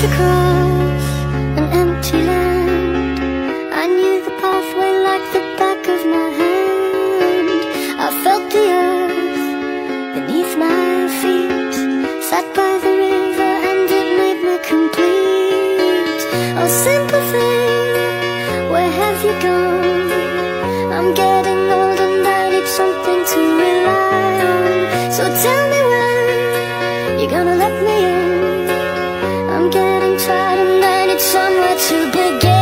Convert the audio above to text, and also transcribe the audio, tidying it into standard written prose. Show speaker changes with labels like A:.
A: across an empty land. I knew the pathway like the back of my hand. I felt the earth beneath my feet. Sat by the river and it made me complete. Oh, sympathy, where have you gone? I'm getting old and I need something to rely on. So tell me when you're gonna let me in. I'm getting tired and I need somewhere to begin.